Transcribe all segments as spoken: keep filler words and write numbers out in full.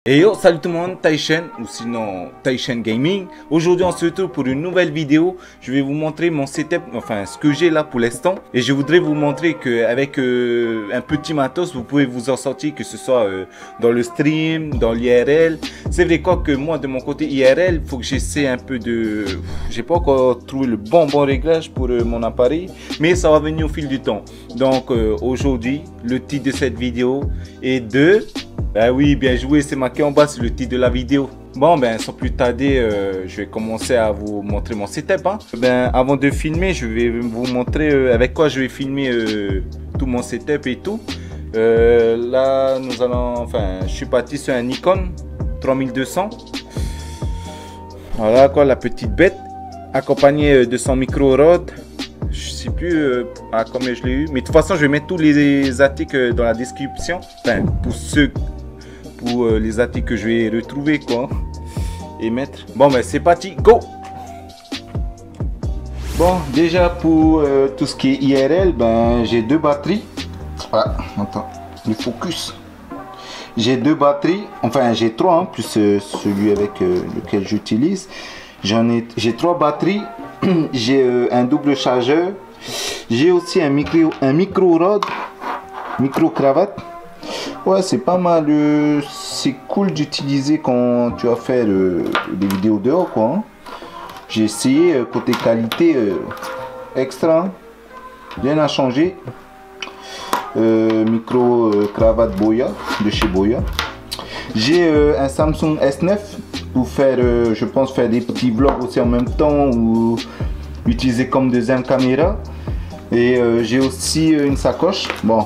Et yo, salut tout le monde, Taishen ou sinon Taishen Gaming. Aujourd'hui on se retrouve pour une nouvelle vidéo. Je vais vous montrer mon setup, enfin ce que j'ai là pour l'instant. Et je voudrais vous montrer qu'avec euh, un petit matos, vous pouvez vous en sortir, que ce soit euh, dans le stream, dans l'I R L. C'est vrai quoi que moi de mon côté I R L, il faut que j'essaie un peu de... J'ai pas encore trouvé le bon bon réglage pour euh, mon appareil. Mais ça va venir au fil du temps. Donc euh, aujourd'hui, le titre de cette vidéo est de... Ben oui, bien joué, c'est marqué en bas, c'est le titre de la vidéo. Bon, ben sans plus tarder, euh, je vais commencer à vous montrer mon setup. Hein. Ben avant de filmer, je vais vous montrer euh, avec quoi je vais filmer euh, tout mon setup et tout. Euh, là, nous allons, enfin, je suis parti sur un Nikon trois mille deux cents. Voilà quoi, la petite bête, accompagnée de son micro rod. Je sais plus euh, à combien je l'ai eu, mais de toute façon, je vais mettre tous les articles dans la description. Enfin, pour ceux pour euh, les articles que je vais retrouver quoi et mettre. Bon ben c'est parti, go. Bon déjà pour euh, tout ce qui est I R L, ben j'ai deux batteries. Ah, attends, le focus. J'ai deux batteries, enfin j'ai trois hein, plus euh, celui avec euh, lequel j'utilise. J'en ai, j'ai trois batteries. J'ai euh, un double chargeur. J'ai aussi un micro, un micro rod, micro cravate. Ouais, c'est pas mal. Euh, c'est cool d'utiliser quand tu vas faire euh, des vidéos dehors, quoi. Hein. J'ai essayé euh, côté qualité euh, extra, rien à changer. Euh, micro euh, cravate Boya de chez Boya. J'ai euh, un Samsung S neuf pour faire, euh, je pense, faire des petits vlogs aussi en même temps ou utiliser comme deuxième caméra. Et euh, j'ai aussi euh, une sacoche. Bon.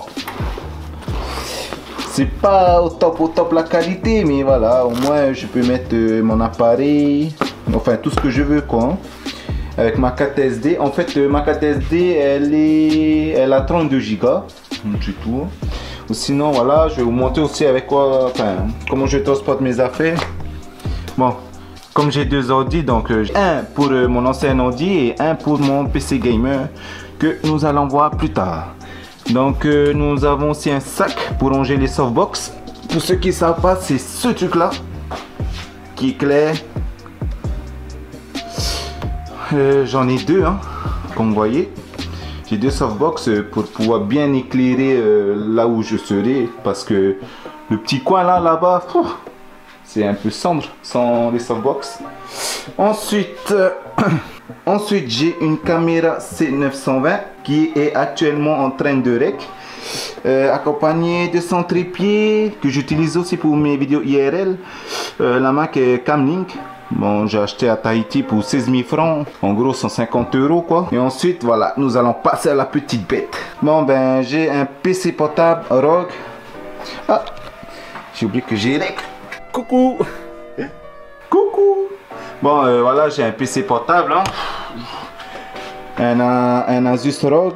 C'est pas au top au top la qualité, mais voilà, au moins je peux mettre euh, mon appareil, enfin tout ce que je veux quoi, hein, avec ma carte S D. En fait, euh, ma carte S D, elle est, elle a trente-deux gigas, c'est tout. Hein. Ou sinon, voilà, je vais vous montrer aussi avec quoi, enfin, comment je transporte mes affaires. Bon, comme j'ai deux ordi, donc euh, un pour euh, mon ancien ordi et un pour mon P C gamer que nous allons voir plus tard. Donc euh, nous avons aussi un sac pour ranger les softbox. Pour ceux qui ne savent pas, c'est ce truc là qui est clair. Euh, J'en ai deux, hein, comme vous voyez. J'ai deux softbox pour pouvoir bien éclairer euh, là où je serai. Parce que le petit coin là, là-bas, c'est un peu sombre sans les softbox. Ensuite... Euh, Ensuite, j'ai une caméra C neuf cent vingt qui est actuellement en train de rec, euh, accompagnée de son trépied que j'utilise aussi pour mes vidéos I R L. Euh, la marque est Camlink. Bon, j'ai acheté à Tahiti pour seize mille francs, en gros cent cinquante euros quoi. Et ensuite, voilà, nous allons passer à la petite bête. Bon, ben, j'ai un P C portable Rogue. Ah, j'ai oublié que j'ai rec. Coucou. Coucou. Bon, euh, voilà, j'ai un P C portable, hein. un, un Asus Rogue.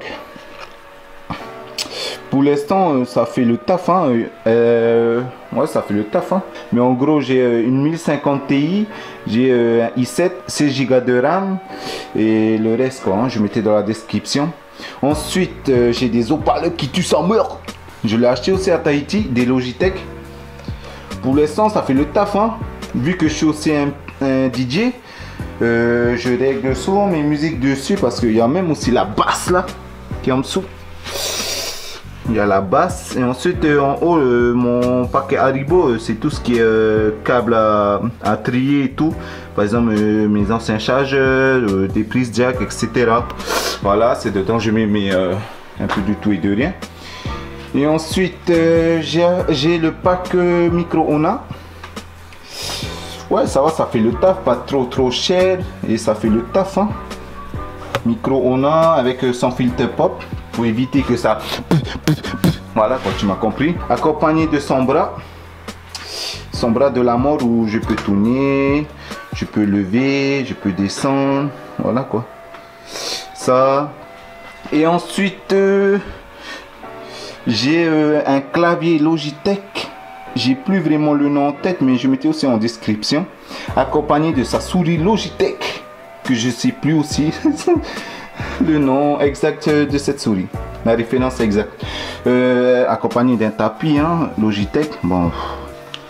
Pour l'instant, euh, ça fait le taf, hein. Euh, ouais, ça fait le taf, hein. Mais en gros, j'ai euh, une mille cinquante Ti, j'ai euh, un i sept, seize gigas de RAM et le reste, quoi, hein, je mettais dans la description. Ensuite, euh, j'ai des haut-parleurs qui tuent sans meurtre. Je l'ai acheté aussi à Tahiti, des Logitech. Pour l'instant, ça fait le taf, hein. Vu que je suis aussi un un D J, euh, je règle souvent mes musiques dessus parce qu'il y a même aussi la basse là qui est en dessous. Il y a la basse et ensuite euh, en haut euh, mon paquet Haribo, euh, c'est tout ce qui est euh, câble à, à trier et tout. Par exemple euh, mes anciens chargeurs, euh, des prises jack, et cetera. Voilà, c'est dedans je mets mes, euh, un peu de tout et de rien. Et ensuite euh, j'ai le pack euh, micro Ona. Ouais, ça va, ça fait le taf, pas trop trop cher et ça fait le taf. Hein. Micro Ona avec son filtre pop pour éviter que ça. Voilà, quoi, tu m'as compris. Accompagné de son bras, son bras de la mort où je peux tourner, je peux lever, je peux descendre. Voilà quoi. Ça. Et ensuite, euh, j'ai euh, un clavier Logitech. J'ai plus vraiment le nom en tête, mais je mettais aussi en description. Accompagné de sa souris Logitech, que je sais plus aussi le nom exact de cette souris. La référence exacte. Euh, accompagné d'un tapis, hein, Logitech. Bon,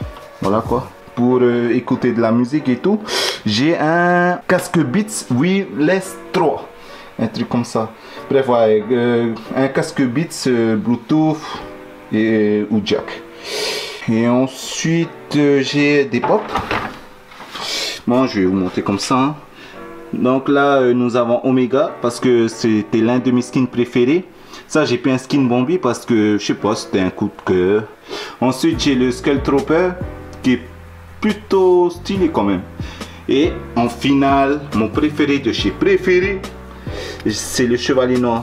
Voilà quoi. Pour euh, écouter de la musique et tout. J'ai un casque Beats Wireless trois. Un truc comme ça. Bref, ouais, euh, un casque Beats euh, Bluetooth et, ou jack. Et ensuite, euh, j'ai des pop. Bon, je vais vous montrer comme ça. Hein. Donc là, euh, nous avons Omega parce que c'était l'un de mes skins préférés. Ça, j'ai pris un skin Bombi parce que, je sais pas, c'était un coup de cœur. Ensuite, j'ai le Skull Trooper qui est plutôt stylé quand même. Et en finale, mon préféré de chez préféré, c'est le Chevalier Noir.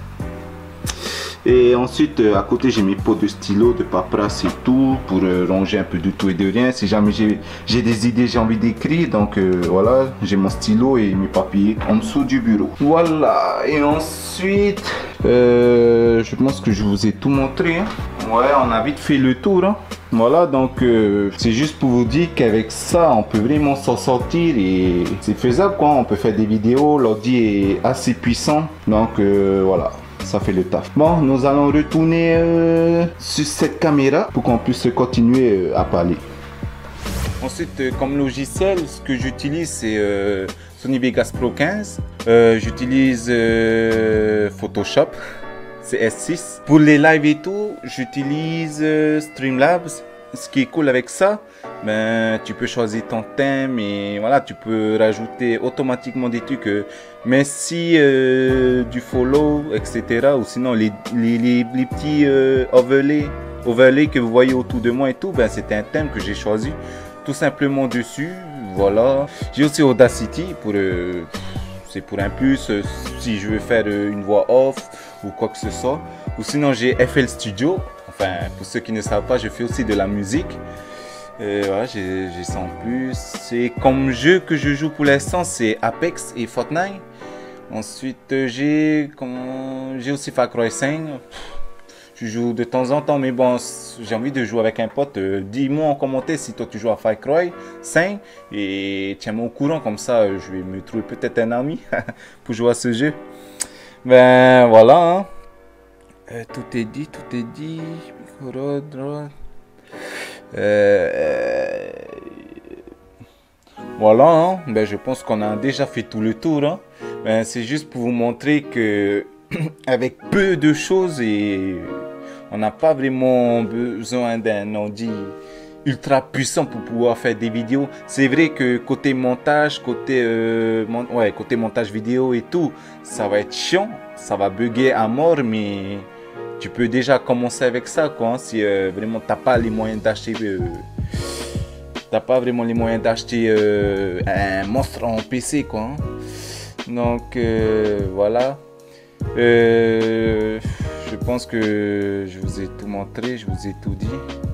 Et ensuite, à côté, j'ai mes pots de stylo, de paperasse et tout, pour euh, ranger un peu de tout et de rien. Si jamais j'ai des idées, j'ai envie d'écrire. Donc euh, voilà, j'ai mon stylo et mes papiers en dessous du bureau. Voilà, et ensuite, euh, je pense que je vous ai tout montré. Hein. Ouais, on a vite fait le tour. Hein. Voilà, donc euh, c'est juste pour vous dire qu'avec ça, on peut vraiment s'en sortir et c'est faisable quoi. On peut faire des vidéos, l'ordi est assez puissant. Donc euh, voilà. Ça fait le taf. Bon, nous allons retourner euh, sur cette caméra pour qu'on puisse continuer euh, à parler. Ensuite, euh, comme logiciel, ce que j'utilise, c'est euh, Sony Vegas Pro quinze. Euh, j'utilise euh, Photoshop, c'est S six. Pour les lives et tout, j'utilise euh, Streamlabs. Ce qui est cool avec ça, ben, tu peux choisir ton thème et voilà, tu peux rajouter automatiquement des trucs. Euh, mais si euh, du follow, et cetera. Ou sinon les, les, les, les petits euh, overlays, overlays que vous voyez autour de moi et tout, ben, c'était un thème que j'ai choisi tout simplement dessus. Voilà. J'ai aussi Audacity pour euh, c'est pour un plus euh, si je veux faire euh, une voix off ou quoi que ce soit. Ou sinon j'ai F L Studio. Enfin, pour ceux qui ne savent pas, je fais aussi de la musique. Euh, voilà, j'ai ça en plus. C'est comme jeu que je joue pour l'instant, c'est Apex et Fortnite. Ensuite, j'ai j'ai aussi Far Cry cinq. Je joue de temps en temps, mais bon, j'ai envie de jouer avec un pote. Euh, Dis-moi en commentaire si toi tu joues à Far Cry cinq et tiens-moi au courant, comme ça je vais me trouver peut-être un ami pour jouer à ce jeu. Ben voilà. Hein. Euh, tout est dit, tout est dit. Euh, euh, voilà, hein. Ben, je pense qu'on a déjà fait tout le tour. Hein. Ben, c'est juste pour vous montrer que avec peu de choses et on n'a pas vraiment besoin d'un ordi ultra puissant pour pouvoir faire des vidéos. C'est vrai que côté montage, côté, euh, mon ouais, côté montage vidéo et tout, ça va être chiant, ça va bugger à mort, mais tu peux déjà commencer avec ça quoi, hein, si euh, vraiment t'as pas les moyens d'acheter euh, t'as pas vraiment les moyens d'acheter euh, un monstre en P C quoi. Hein. Donc euh, voilà. Euh, je pense que je vous ai tout montré, je vous ai tout dit.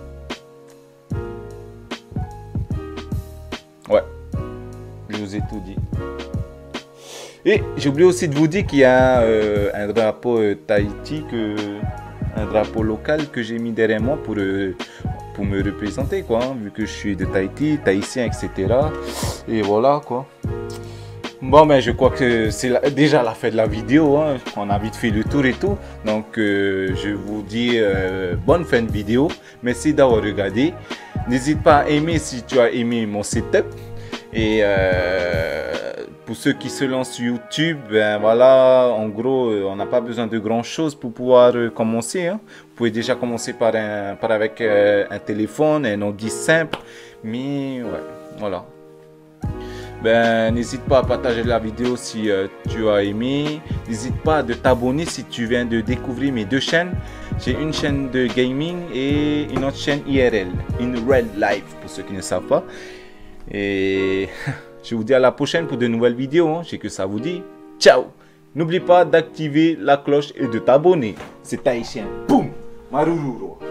Ouais, je vous ai tout dit. Et j'ai oublié aussi de vous dire qu'il y a euh, un drapeau euh, Tahiti, que, un drapeau local que j'ai mis derrière moi pour, euh, pour me représenter, quoi, hein, vu que je suis de Tahiti, tahitien, et cetera. Et voilà, quoi. Bon, ben, je crois que c'est déjà la fin de la vidéo, hein. On a vite fait le tour et tout. Donc, euh, je vous dis euh, bonne fin de vidéo. Merci d'avoir regardé. N'hésite pas à aimer si tu as aimé mon setup. Et euh, pour ceux qui se lancent sur YouTube, ben voilà, en gros, on n'a pas besoin de grand chose pour pouvoir euh, commencer. Hein. Vous pouvez déjà commencer par, un, par avec euh, un téléphone, un ordi simple. Mais ouais, voilà. Ben, n'hésite pas à partager la vidéo si euh, tu as aimé. N'hésite pas de t'abonner si tu viens de découvrir mes deux chaînes. J'ai une chaîne de gaming et une autre chaîne I R L, in real life, pour ceux qui ne savent pas. Et je vous dis à la prochaine pour de nouvelles vidéos. Hein. Je sais que ça vous dit. Ciao! N'oublie pas d'activer la cloche et de t'abonner. C'est tahitien. Boum! Marururo.